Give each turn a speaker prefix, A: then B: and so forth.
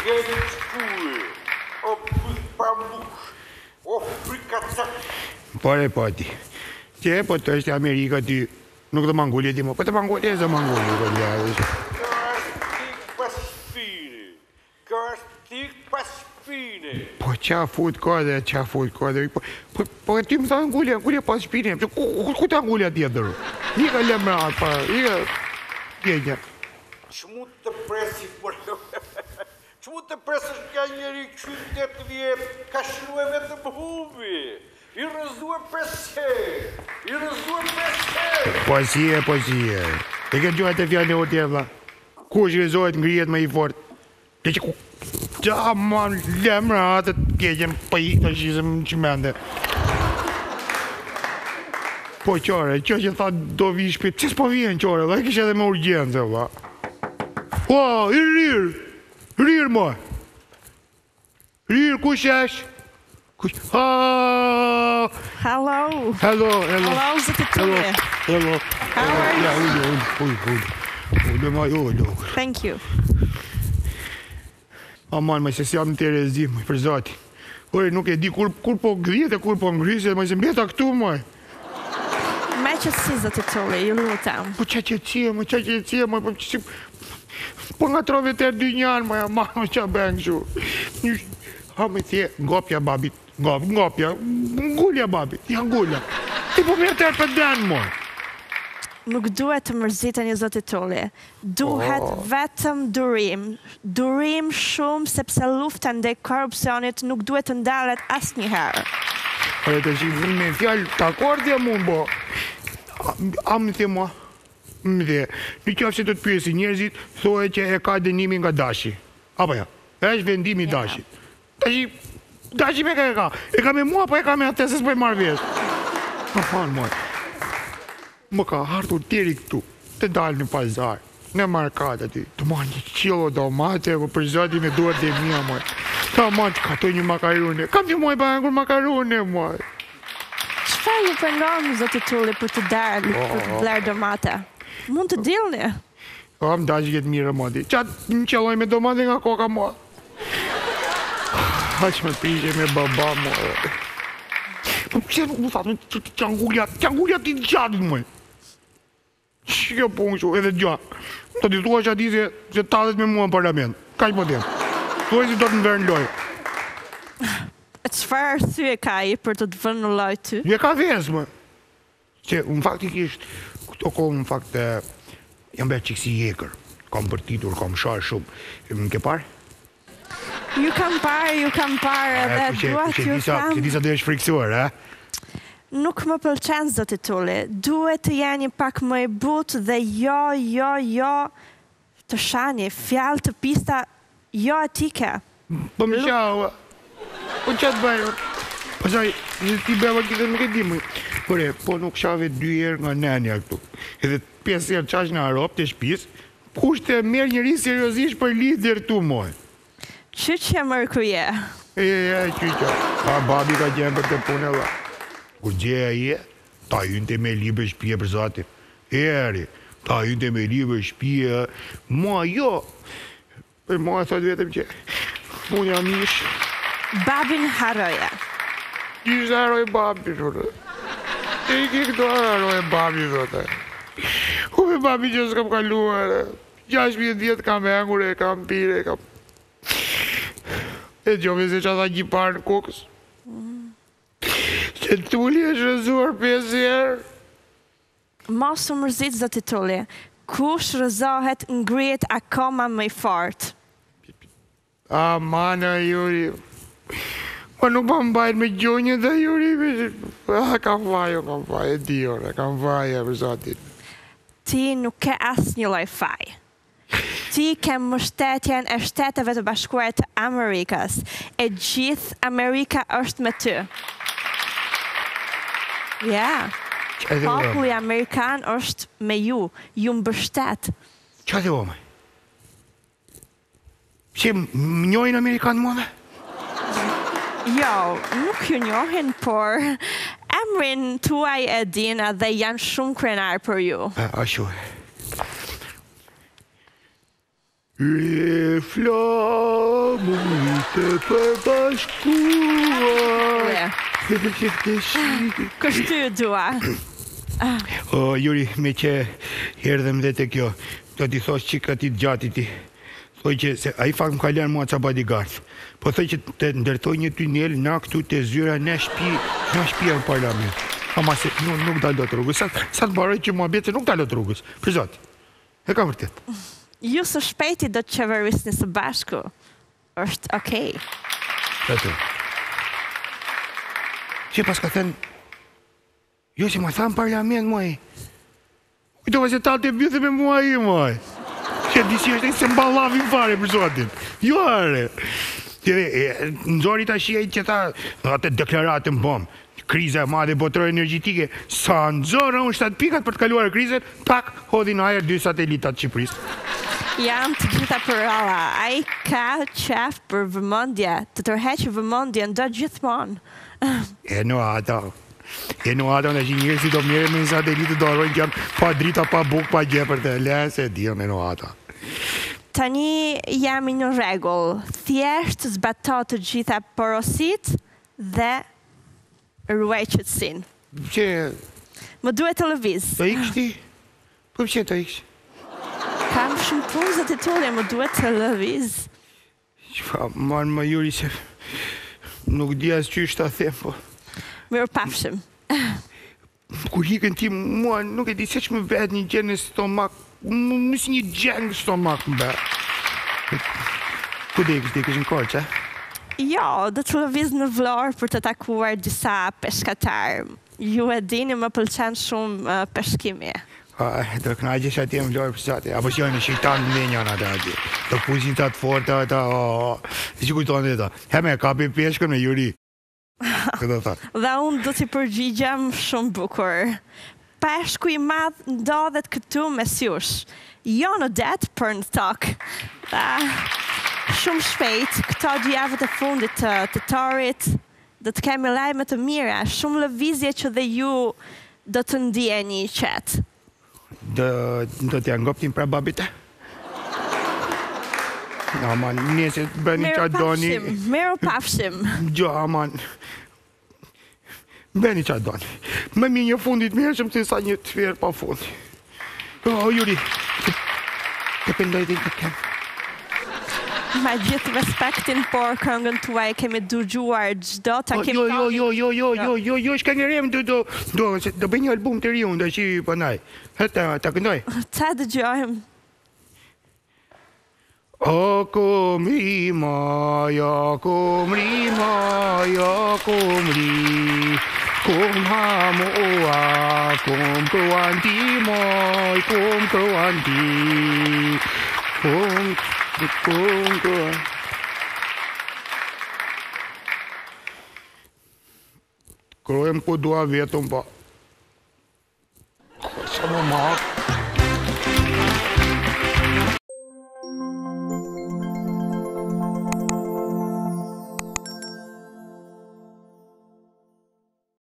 A: djelit shkullë, o pëth pamush, o frikacak.
B: Pare pati. Ce, po të është Amerika ty, nuk të mangullet ti mo, po të mangullet e zë mangullet, po ljave.
A: Ka është tik pas shpine.
B: Po qa fut kode, po ty më thë ngullet pas shpine, ku të ngullet tjetër? Ika lemrat, pa, ika tjetja.
A: Që mund të presi, që mund të presësh kja njeri qytë 8 vjetë, ka shrue vetëm hubi. I rëzduar prese.
B: Po si e. E ke gjuhat e fjallë e o tjevla. Kush rëzohet ngrijet me i fort. Ke që ku... Qa ma lemra atët keqen pëj të shizëm që mende. Po qore, që tha do vi shpit, që s'po vijen qore, dhe kishe edhe me urgjente, vla. O, i rirë mo. Rirë, kush esh?
C: Hello.
B: Hello,
C: Zëtë Tulli.
B: Hello.
C: How are you?
B: Hold.
C: Thank you.
B: Aman, se si jam të rezim, për zati. Ore, nuk e di kur po gdhjet e kur po ngrisje, se mbeta këtu, moj.
C: Me qëtësi, Zëtë Tulli, ju lutem.
B: Po qa qëtësia, moj, po nga trove të dy njanë, moj, aman, qa bëngë shu. Ha me thje, ngopja babit, ngopja, ngullja babit, ja ngullja. Ti po mirë të për denë, moj.
C: Nuk duhet të mërzitën një Zëtë Tulli. Duhet vetëm durim shumë, sepse lufta ndaj korupcionit nuk duhet të ndalet asë njëherë.
B: Ore të që me fjallë të akordja mund, bo. A më thje, mo? Më thje, në qafë se të të pyesi njerëzit, thoi që e ka dënimi nga dashi. Apo ja, është vendimi dashi. Dashi me ka. E ka me mua, po e ka me atë, se s'poj marrë vesh. Aman, moj. Më ka hartur tjeri këtu, të dalë në pazar, në markat aty, të marrë një qilo domate, për zati me duart e mija, moj. Ta marrë të katoj një makarone. Kam që moj bëhengur makarone, moj.
C: Qëfar ju përndonë, Zëtë Tulli, për të dalë, për të blerë domate? Mund të dilni?
B: O, më dashi këtë mirë, modi. Qatë në qeloj me domate nga koka, moj. Aq me prishe me baba, moj. Po pëse nuk më thatë, që angullat ti të qatit, moj. Që kjo punë shu, edhe gjatë. Të të thua që ati se talet me mua në parlament. Ka që po t'jem. Thuaj si do të më verë në lojë.
C: E qëfar arsye ka i për të vënë në lojë ty?
B: Je ka vesë, moj. Që, në faktikisht, këto kohë, në fakt, jam bërë qikësi jekër. Kam përtitur, kam sharë shumë. Më ke parë?
C: Ju kam parë, edhe duat ju kam...
B: Që disa dhe është friksuar, e?
C: Nuk më pëlqen, Zëtë Tulli. Duhet të jeni pak më i butë dhe jo të shani, fjalë të pista jo etike.
B: Po më qau, po qatë bëjë, po saj, ti beba këtë nuk e di më. Pore, po nuk shave 2 herë nga nenja këtu. Edhe 5 herë qash në Arop të shpis, kushte merë njëri seriosisht për lider tu, moj.
C: Qyqe mërkuje?
B: Qyqe. A babi ka gjenë për të punë e la. Kur gjeja je, ta hynë të me libe shpije për zatin. Eri, ta hynë të me libe shpije. Ma jo. Për ma e thot vetëm që unë jam ishë.
C: Babin haroja.
B: Ishë haroj babi, shurë. E i ke këto haroj babi, zote. Kume babi që s'kam kaluar. 16 vjetë kam engur e kam pire, kam... E gjove se që ata gjipar në kokës. Që Tulli është rëzuar 5 herë.
C: Mos u mërzit, Zëtë Tulli. Kush rëzohet ngrihet akoma më i fort.
B: Mana, Juri. Po nuk pa mbajt me gjonjë dhe Juri. Kam vajo, e di ore, kam vajo për zotin.
C: Ti nuk ke asë një loj faj. Ti ke mbështetjen e Shteteve të Bashkuara të Amerikës. E gjithë Amerika është me ty. Ja. Populli Amerikan është me ju. Ju mbështet.
B: Qa dhe ome? Që më njojnë Amerikanë muave?
C: Jo, nuk ju njohin, por emrin tuaj e dina dhe janë shumë krenar për ju.
B: Ashtu. Reflamuite për bashkuar.
C: Kështu dua.
B: O, Juri, me që erdhem dhe të kjo, do t'i thosh që këti gjati ti. Thoj që se a i fakt më ka lërë mua ca bodyguard. Po thoj që të ndërtoj një tunel na këtu të zyra në shpia në parlament. Ama se nuk dalë do të rrugës. Sa të baroj që mua bete nuk dalë do të rrugës. Për zotë, e ka vërtet.
C: Ju së shpejti do të qeverisni së bashku. Është okej.
B: Ato. Që pas ka thënë, jo që ma thamë parlament, muaj. Kujto va që ta të bjëthë me muaj, muaj. Që disi është e se mba lavin fare për zotin. Jo are. Nëzori ta shia i që tha, atë deklaratën bom. Kriza e madhe botërore energjitike. Sa nëzora unë 7 pikat për të kaluar krizën, pak, hodhin ajer 2 satelitat Shqipërisë.
C: Jam të gjitha për ralla. A i ka qef për vëmëndje, të tërheqë vëmëndje në do gjithmonë.
B: E në ata në që njërë si do mire me në satelitë do arrojnë që janë pa drita, pa buk, pa gjepër të lesë e dhjo me në ata.
C: Tani jam në regull. Thjesht zbato të gjitha porosit dhe ruaj qëtësin.
B: Që...
C: Më duhet të lëviz.
B: Të iksh ti? Po që të iksh?
C: Kam shumë punë zë të tullje, më duhet të lëviz.
B: Qa, marë më Juri se... Nuk di as qysh ta them, po...
C: Mirë pafshim.
B: Kur hikën ti mua, nuk e di se që më bëhet një gjenë në stomak. Nësë një gjenë në stomak më bëhet. Ku dhe ikës në korë, që?
C: Jo, do të lëviz në Vlorë për të takuar disa peshkatarë. Ju e dini më pëlqen shumë peshkimi.
B: Do knaqesh atje në Vlorë për sate. Apo që janë shqiptan në menjën atë atje. Të puzin të atë forta, ata... Që kujtonë dhe ta? Heme, kapi peshkën me Juri. Këtë tha.
C: Dhe unë do t'i përgjigjem shumë bukur. Peshku i madh ndodhet këtu me sjush. Jo në det, për në tokë. Shumë shpejt, këto 2 javët e fundit të torit, do të kemi lajme të mira, shumë lëvizje që dhe ju do të ndjeni qetë.
B: Do t'ja ngoptin pra babite? Aman, njëse të bëni qa doni...
C: Mero pafshim.
B: Gjo, aman... Bëni qa doni. Më mi një fundit mirë shumë të sa një të fjerë pa fundi. O, Juri, të pëndoj dhe të kemë.
C: Me gjithë respektin, por këngën tuaj kemi dëgjuar çdo ta kemi.
B: Jo, shka një rem, do bëj një album të riun, do që pëndaj. Ta këndoj.
C: Ta dëgjojmë.
B: O kumrima, ja kumrima, ja kumri, kum hamua, kum kruanti moj, kum kruanti, kum kruanti. Krujem ku dua vetëm, pa. Sa më mak.